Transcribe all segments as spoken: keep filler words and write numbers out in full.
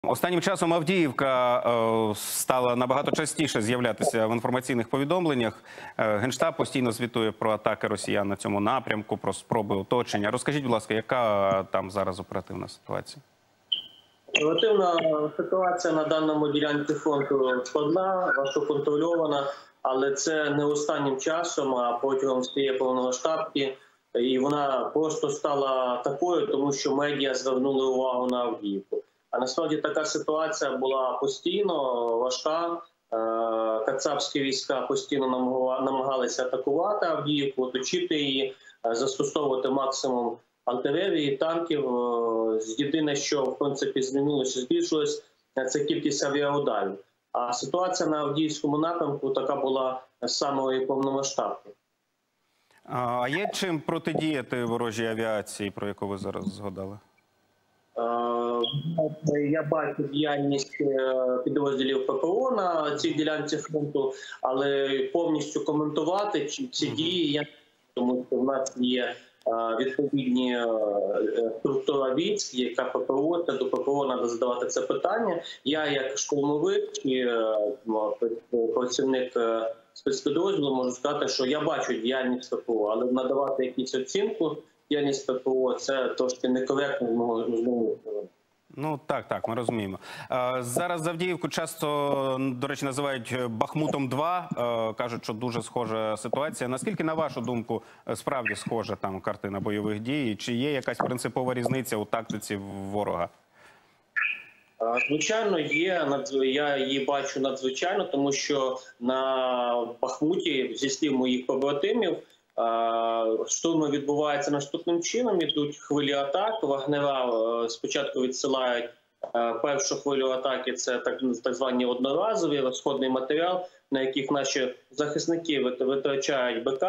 Останнім часом Авдіївка е, стала набагато частіше з'являтися в інформаційних повідомленнях. Е, Генштаб постійно звітує про атаки росіян на цьому напрямку, про спроби оточення. Розкажіть, будь ласка, яка там зараз оперативна ситуація? Оперативна ситуація на даному ділянці фронту складна, важкоконтрольована, але це не останнім часом, а протягом всієї повномасштабки. І вона просто стала такою, тому що медіа звернули увагу на Авдіївку. А насправді така ситуація була постійно важка. Кацапські війська постійно намагалися атакувати Авдіївку, оточити її, застосовувати максимум артилерії, танків. Єдине, що в принципі змінилося, збільшилось, це кількість авіаударів. А ситуація на Авдіївському напрямку така була з самої повномасштабки. А є чим протидіяти ворожій авіації, про яку ви зараз згадали? Я бачу діяльність підрозділів ППО на цій ділянці фронту, але повністю коментувати ці дії я не можу, тому що в нас є відповідні структура військ, яка ППО, це до ППО треба задавати це питання. Я як штурмовик і працівник спецпідрозділу можу сказати, що я бачу діяльність ППО, але надавати якусь оцінку діяльність ППО – це трошки некоректно з мого знову. Ну, так, так, ми розуміємо. Зараз Авдіївку часто, до речі, називають Бахмутом два. Кажуть, що дуже схожа ситуація. Наскільки, на вашу думку, справді схожа там картина бойових дій? Чи є якась принципова різниця у тактиці ворога? Звичайно, є. Я її бачу надзвичайно, тому що на Бахмуті, зі слів моїх побратимів, штурми відбуваються наступним чином, ідуть хвилі атак, вагнера спочатку відсилають першу хвилю атаки, це так, так звані одноразові, розходний матеріал, на яких наші захисники витрачають БК.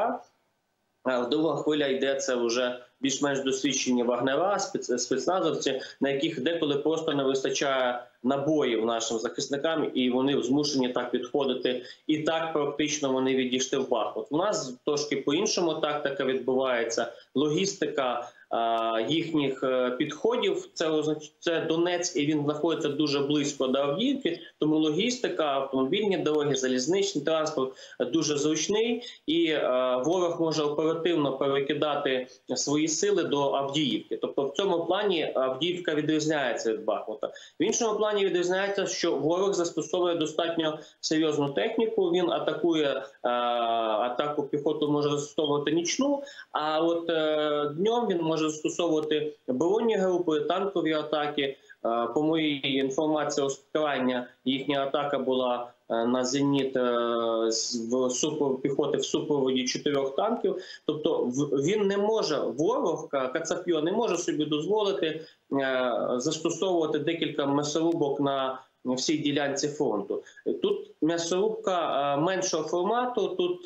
Друга хвиля йде, це вже більш-менш досвідчені вагнера, спецназовці, на яких деколи просто не вистачає набоїв нашим захисникам, і вони змушені так відходити. І так практично вони відійшли в Бахмут. У нас трошки по-іншому тактика відбувається. Логістика а, їхніх підходів, це, це Донець, і він знаходиться дуже близько до Авдіївки, тому логістика, автомобільні дороги, залізничний транспорт дуже зручний, і а, ворог може оперативно перекидати свої сили до Авдіївки. Тобто в цьому плані Авдіївка відрізняється від Бахмута. В іншому плані відрізняється, що ворог застосовує достатньо серйозну техніку, він атакує, а, атаку піхоту може застосовувати нічну, а от а, днем він може застосовувати оборонні групи, танкові атаки. А, по моїй інформації, оскарання, їхня атака була на зеніт в супроводі піхоти в супроводі чотирьох танків. Тобто він не може, ворог, Кацапьо, не може собі дозволити застосовувати декілька м'ясорубок на всій ділянці фронту. Тут м'ясорубка меншого формату, тут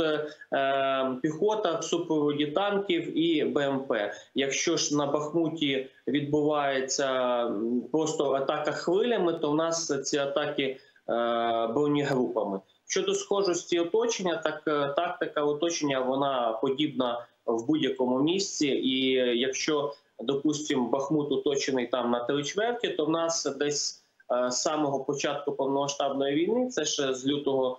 піхота в супроводі танків і БМП. Якщо ж на Бахмуті відбувається просто атака хвилями, то в нас ці атаки бронегрупами. Щодо схожості оточення, так тактика оточення вона подібна в будь-якому місці. І якщо, допустимо, Бахмут оточений там на три чверті, то в нас десь з самого початку повномасштабної війни, це ще з лютого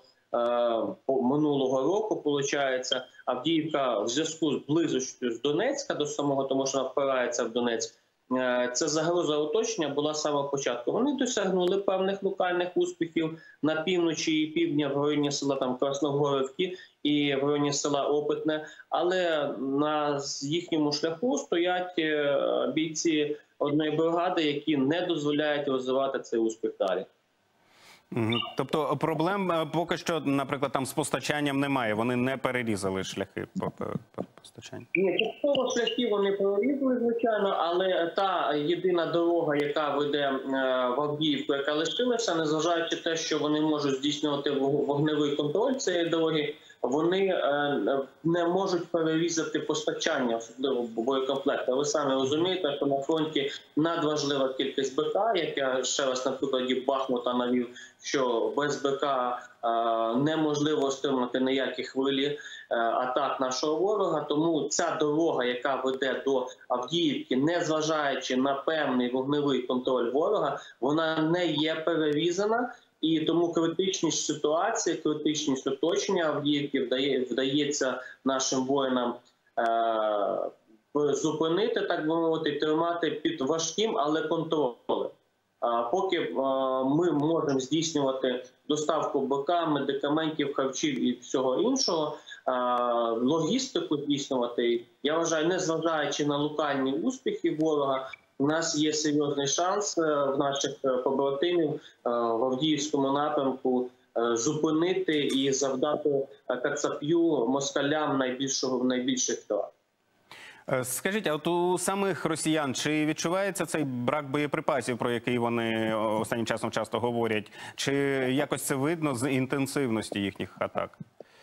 минулого року, виходить, Авдіївка в зв'язку з близостю з Донецька до самого, тому що вона впирається в Донецьк, ця загроза оточення була з самого початку. Вони досягнули певних локальних успіхів на півночі і півдня в районі села там Красногорівки і в районі села Опитне, але на їхньому шляху стоять бійці одної бригади, які не дозволяють розвивати цей успіх далі. Тобто проблем поки що, наприклад, там з постачанням немає, вони не перерізали шляхи по постачанню? Ні, частково шляхи вони перерізали, звичайно, але та єдина дорога, яка веде в Авдіївку, яка лишилася, незважаючи на те, що вони можуть здійснювати вогневий контроль цієї дороги, вони не можуть перерізати постачання, особливо боєкомплекту. Ви самі розумієте, що на фронті надважлива кількість БК, як я ще раз на прикладі Бахмута навів, що без БК неможливо стримати ніякі хвилі атак нашого ворога. Тому ця дорога, яка веде до Авдіївки, незважаючи на певний вогневий контроль ворога, вона не є перерізана. І тому критичність ситуації, критичність оточення Авдіївки вдає, вдається нашим воїнам е, зупинити, так би мовити, тримати під важким, але контролем. А поки е, ми можемо здійснювати доставку БК, медикаментів, харчів і всього іншого, е, логістику здійснювати, я вважаю, незважаючи на локальні успіхи ворога, у нас є серйозний шанс в наших побратимів в Авдіївському напрямку зупинити і завдати кацап'ю москалям найбільшого найбільших втрат. Скажіть, а от у самих росіян чи відчувається цей брак боєприпасів, про який вони останнім часом часто говорять? Чи якось це видно з інтенсивності їхніх атак?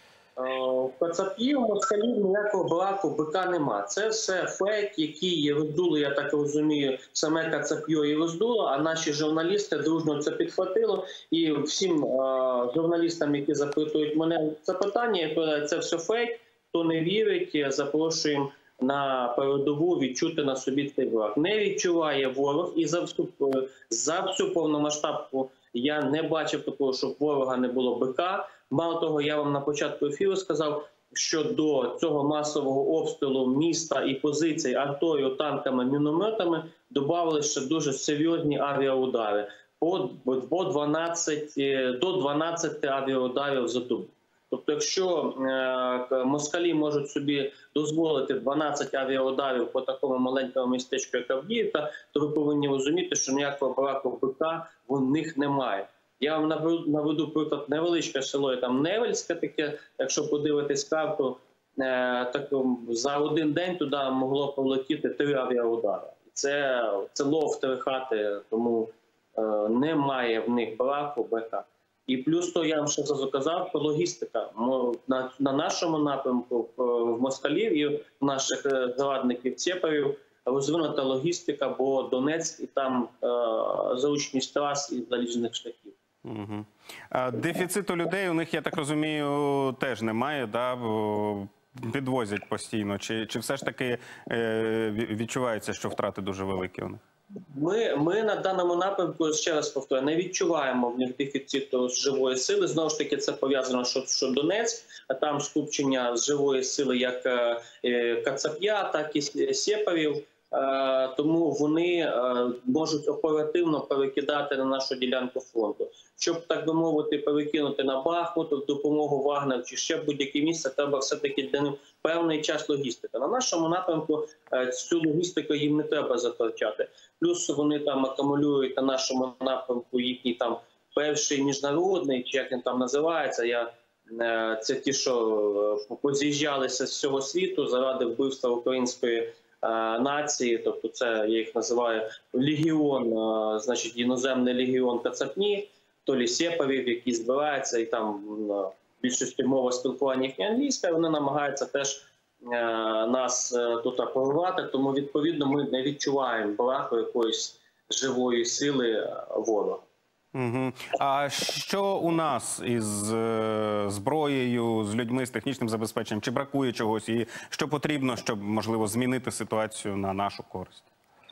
Кацапів, москалів ніякого браку, БК нема. Це все фейк, який роздуло, я так розумію, саме Кацап'ю і роздуло, а наші журналісти дружно це підхватило. І всім а, журналістам, які запитують мене це питання, це все фейк, хто не вірить, запрошуємо на передову відчути на собі цей брак. Не відчуває ворог, і за всю, за всю повномасштабку я не бачив такого, щоб ворога не було БК. Мало того, я вам на початку ефіру сказав, що до цього масового обстрілу міста і позицій артою, танками, мінометами додали ще дуже серйозні авіаудари. По, по дванадцять, до дванадцяти авіаударів за добу. Тобто, якщо е, москалі можуть собі дозволити дванадцять авіаударів по такому маленькому містечку, як Авдіївка, то ви повинні розуміти, що ніякого браку БК в них немає. Я вам наведу приклад, невеличке село, там Невельське таке, якщо подивитись карту, е, так, за один день туди могло полетіти три авіаудари. Це село в три хати, тому е, немає в них браку БК. І плюс то я вам ще заказав, що логістика. На, на нашому напрямку в москалів і в наших зрадників Цєпарів розвинута логістика, бо Донецьк і там е, зручність трас і залізних шляхів. Угу. А дефіциту людей у них, я так розумію, теж немає, да? Підвозять постійно. Чи, чи все ж таки е, відчувається, що втрати дуже великі у них? Ми, ми на даному напрямку, ще раз повторюю, не відчуваємо в них дефіциту з живої сили. Знову ж таки, це пов'язано, що, що Донецьк, а там скупчення з живої сили як е, Кацап'я, так і Сєпарів. Е, тому вони е, можуть оперативно перекидати на нашу ділянку фронту. Щоб, так би мовити, перекинути на Бахмут, допомогу Вагнер чи ще будь-яке місце, треба все-таки певний час логістики. На нашому напрямку е, цю логістику їм не треба затрачати. Плюс вони там акумулюють на нашому напрямку їхній там перший міжнародний, чи як він там називається, я, е, це ті, що е, поз'їжджалися з всього світу заради вбивства української нації, тобто це, я їх називаю, легіон, значить, іноземний легіон Кацапні, то лі Сєпарів, які збираються, і там в більшості мова спілкування їхня англійська, вони намагаються теж нас тут прорвати, тому, відповідно, ми не відчуваємо браку якоїсь живої сили ворога. Угу. А що у нас із е, зброєю, з людьми, з технічним забезпеченням? Чи бракує чогось? І що потрібно, щоб, можливо, змінити ситуацію на нашу користь?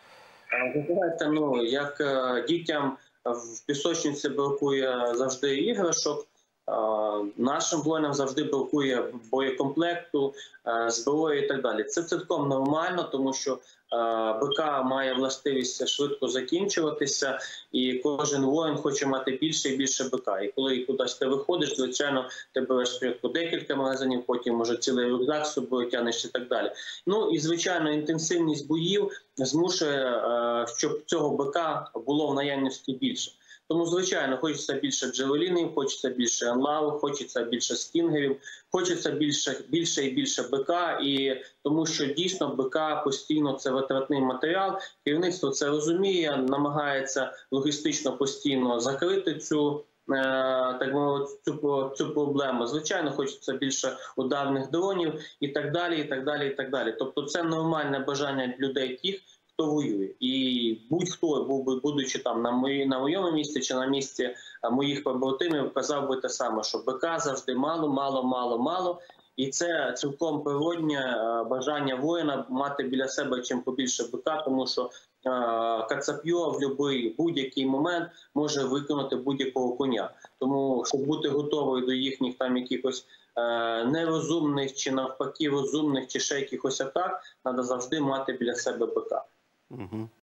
Ви знаєте, ну, як е, дітям в пісочниці бракує завжди іграшок, е, нашим воїнам завжди бракує боєкомплекту, е, зброї і так далі. Це цілком нормально, тому що БК має властивість швидко закінчуватися, і кожен воїн хоче мати більше і більше БК. І коли кудись ти виходиш, звичайно, ти береш спочатку декілька магазинів, потім може цілий рюкзак з собою тягнеш і так далі. Ну і, звичайно, інтенсивність боїв змушує, щоб цього БК було в наявності більше. Тому, звичайно, хочеться більше джавелінів, хочеться більше анлаву, хочеться більше стінгерів, хочеться більше, більше і більше БК, і тому що дійсно БК постійно це витратний матеріал. Керівництво це розуміє, намагається логістично постійно закрити цю так мовити, цю, цю проблему. Звичайно, хочеться більше ударних дронів і так далі, і так далі, і так далі. Тобто це нормальне бажання людей тих, хто воює. І будь-хто, будучи там на, мої, на моєму місці чи на місці моїх побратимів, казав би те саме, що БК завжди мало, мало, мало, мало. І це цілком природнє бажання воїна мати біля себе чим побільше БК, тому що Кацапьо в будь-який будь-який момент може виконати будь-якого коня. Тому, щоб бути готовою до їхніх там якихось е, нерозумних чи навпаки розумних чи ще якихось атак, треба завжди мати біля себе БК. Угу.